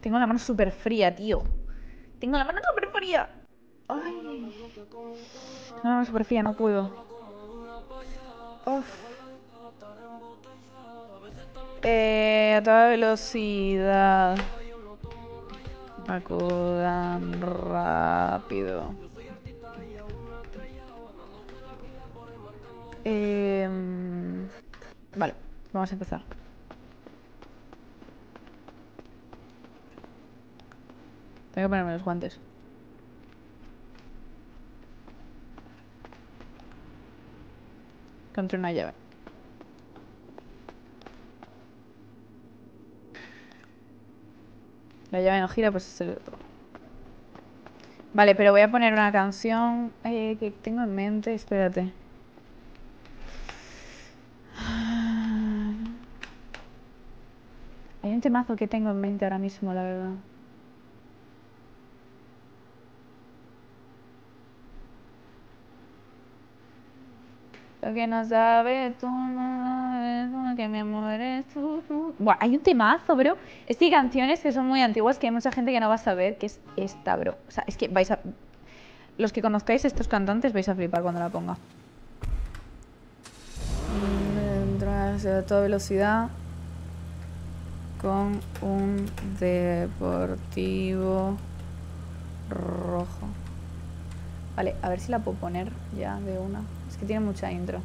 Tengo la mano súper fría, tío. Tengo la mano súper fría. Ay. Tengo la mano súper fría, no puedo. Uf. A toda velocidad. Acudan rápido. Vale, vamos a empezar. Tengo que ponerme los guantes. Encontré una llave. La llave no gira, pues es el otro. Vale, pero voy a poner una canción que tengo en mente. Espérate. Hay un temazo que tengo en mente ahora mismo, la verdad. Lo que no sabes tú, no sabes que mi amor es tú. Buah, hay un temazo, bro. Es que hay canciones que son muy antiguas que hay mucha gente que no va a saber que es esta, bro. O sea, es que vais a... Los que conozcáis estos cantantes vais a flipar cuando la ponga. Entras a toda velocidad con un deportivo rojo. Vale, a ver si la puedo poner ya de una. Es que tiene mucha intro.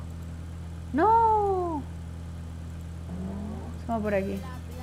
¡No! Se va por aquí.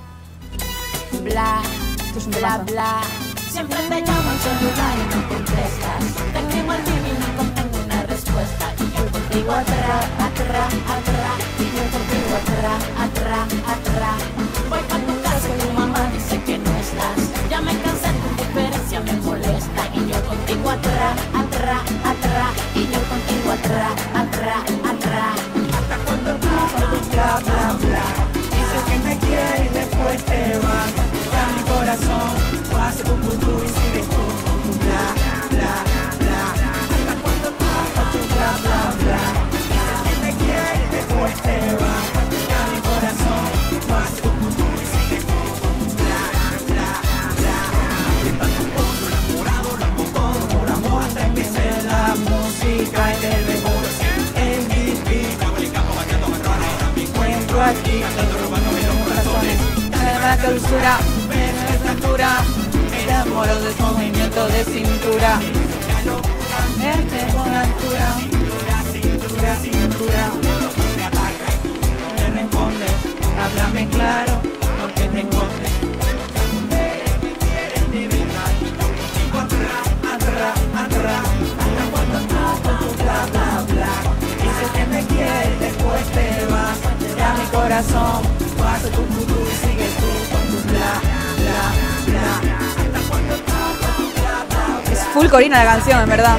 Bla, Esto es un bla, temazo. bla. Siempre te llamo al celular y no contestas. Te escribo al fin y no contengo una respuesta. Y yo contigo atrás, atrás, atrás. Y yo contigo atrás, atrás, atrás. Voy pa' tu casa y tu mamá dice que no estás. Ya me cansé, tu indiferencia me molesta. Y yo contigo atrás, atrás, atrás. Y yo contigo atrás, atrás, atrás. Hasta cuando tú haces bla, bla, bla. Dices que me quieres y después te vas. Ya mi corazón hace tu tú y sigues tú con tu bla, bla, bla. Hasta cuando tú haces tu bla, bla, bla. Dices que me quieres y después te vas. Ya mi corazón hace tu tú y sigues tú con tu bla, bla, bla. Estás un poco enamorado, loco por amor. Hasta que se la música y del mejor MVP. Aquí, la clausura, la estatura, me enamoro de tu movimiento de cintura. Verte con altura, cintura, cintura. Me atacas, me respondes, háblame claro, porque te escondes. Atrás, atrás, atrás, hasta cuando estás con tu bla, bla, bla. Dices que me quieres, después te vas. Ya mi corazón pasa tu futuro y sigue tú con tu bla, bla, bla. Hasta cuando estás con tu bla, bla, bla. Es full Corina la canción, en verdad.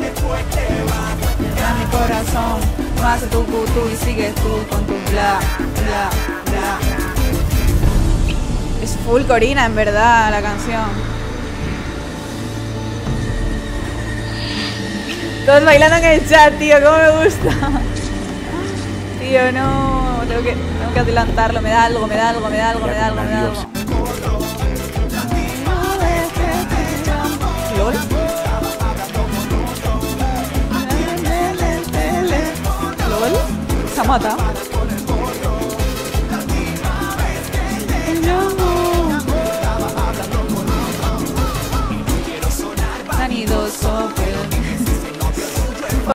Ya mi corazón pasa tu futuro y sigues tú con tu bla, bla, bla. Es full Corina, en verdad, la canción. Todos bailando en el chat, tío, cómo me gusta. Tío, no, tengo que adelantarlo, me da algo, me da algo, me da algo, me da algo, me da algo. ¿Lol? ¿Lol? ¿Se ha matado?